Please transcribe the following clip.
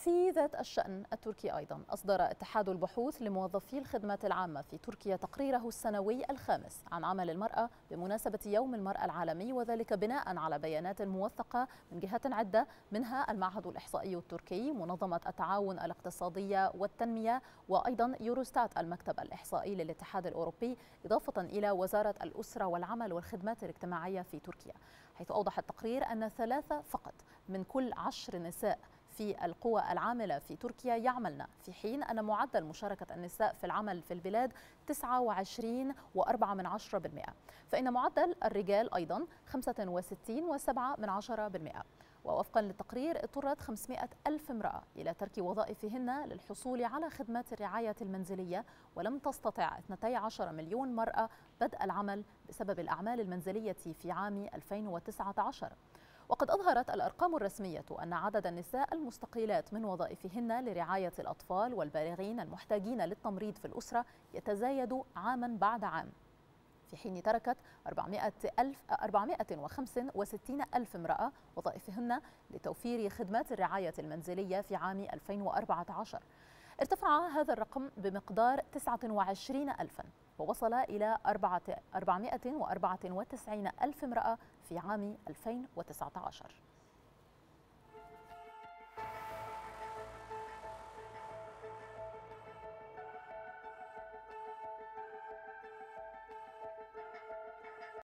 في ذات الشأن التركي أيضا أصدر اتحاد البحوث لموظفي الخدمات العامة في تركيا تقريره السنوي الخامس عن عمل المرأة بمناسبة يوم المرأة العالمي، وذلك بناء على بيانات موثقة من جهات عدة، منها المعهد الإحصائي التركي، منظمة التعاون الاقتصادية والتنمية، وأيضا يوروستات المكتب الإحصائي للاتحاد الأوروبي، إضافة إلى وزارة الأسرة والعمل والخدمات الاجتماعية في تركيا. حيث أوضح التقرير أن 3 فقط من كل 10 نساء في القوى العاملة في تركيا يعملن، في حين أن معدل مشاركة النساء في العمل في البلاد 29.4%، فإن معدل الرجال أيضا 65.7%. ووفقا للتقرير اضطرت 500 ألف امرأة إلى ترك وظائفهن للحصول على خدمات الرعاية المنزلية، ولم تستطع 12 مليون مرأة بدء العمل بسبب الأعمال المنزلية في عام 2019. وقد أظهرت الأرقام الرسمية أن عدد النساء المستقيلات من وظائفهن لرعاية الأطفال والبالغين المحتاجين للتمريض في الأسرة يتزايد عاما بعد عام، في حين تركت 465 ألف امرأة وظائفهن لتوفير خدمات الرعاية المنزلية في عام 2014. ارتفع هذا الرقم بمقدار 29 ألفا، ووصل إلى 494 ألف امرأة في عام 2019.